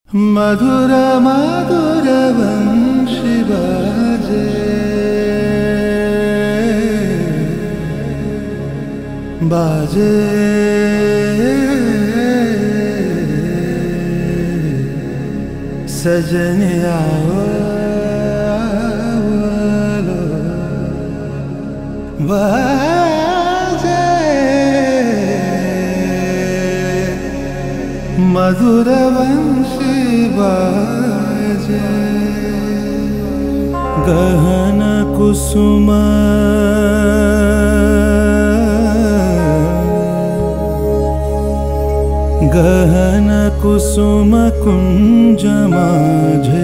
मधुर मधुर वंशी बाजे, बाजे सजनिया लो बाजे मधुर वंशी बाजे। गहन कुसुम गहन कुसुम कुंज माझे,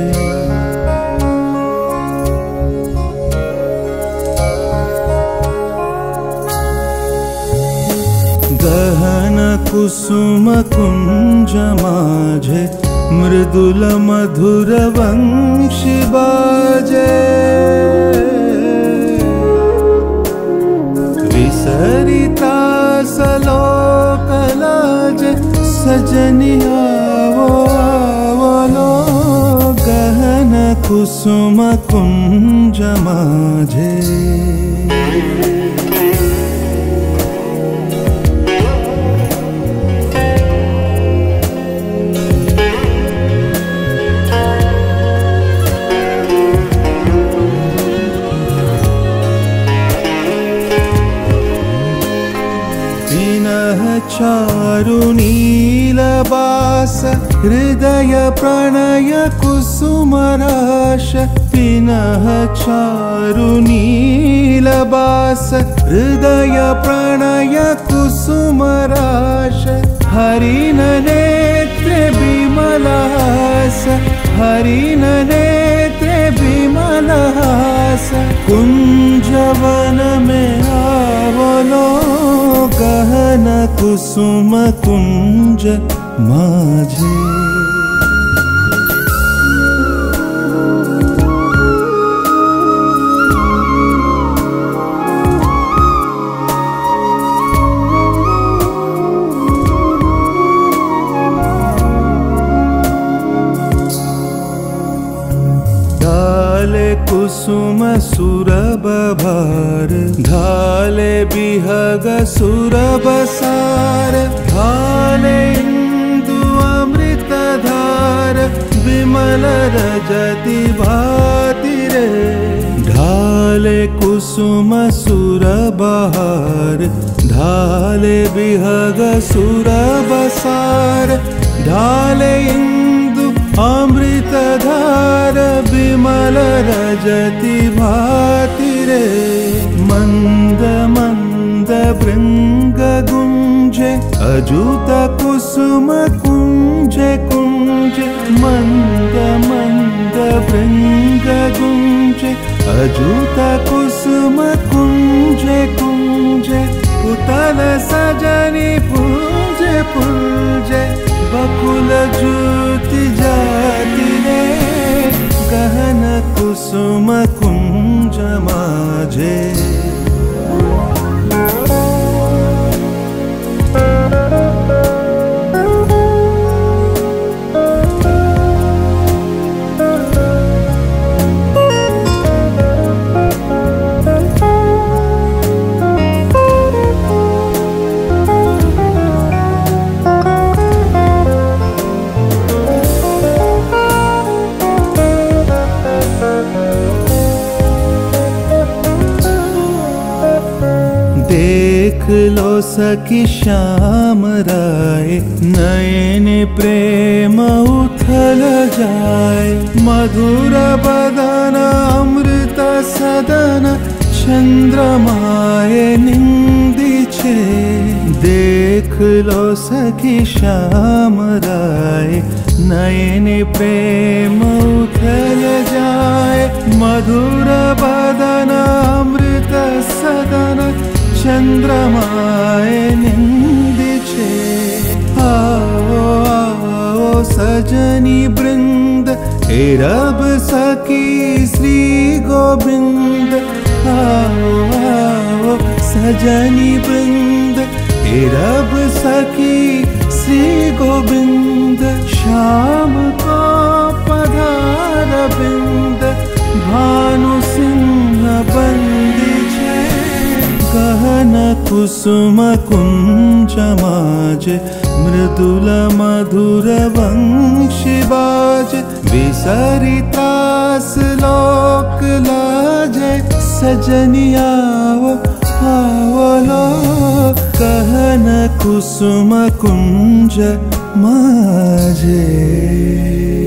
गहन कुसुम कुंज माझे मृदुल मधुर वंशी बाजे। विसरिता सलोक लाजे सजनिया आवलो, गहन कुसुम कुंज माझे। चारु नीलबास हृदय प्रणय कुसुमराश, पिनः चारु नीलबास हृदय प्रणय कुसुमराश। हरिण नेत्रे विमलहास, हरिण नेत्रे विमलहास, कुंजवन में आवलो, गहन कुसुम कुंज माझे। ढाले कुसुम सुरभ भार, ढाले बिहग सुरभ सार, ढाले इंदु अमृत धार, विमल रजति भाति रे। ढाले कुसुम सुरभ हार, ढाले बिहग सुरभ सार, ढाले इंदु अमृत धार, विमल रजति भाति रे। मंद मंद भृंग गुंजे अजुत कुसुम कुंजे कुंजे, मंद मंद भृंग गुंजे अजुत कुसुम कुंजे कुंजे। पुतल सजनी पूजे पूजे, बकुल ज्योति जाति रे, गहन कुसुम कुंज माझे। देख लो सखी श्याम राय, नयन प्रेम उथल जाए। मधुर बदन अमृत सदन, चंद्रमाए निंदी छे। देख लो सखी श्याम राय, नयन प्रेम उथल जाए। मधुर बदन अमृत सदन, चंद्रमाए निंदी छे। आओ आओ सजनी वृंद, एरब सखी श्री गोविंद। आओ आओ सजनी वृंद, एरब सखी श्री गोविंद श्याम को पधार बिंद भानु सिंह बंदी छे गहन कुसुम कुंज माज मृदुल मधुर वंशी बाज विसरिता श्लोक लाजे सजनियाओ आवलो कहन कुसुम कुंज माजे।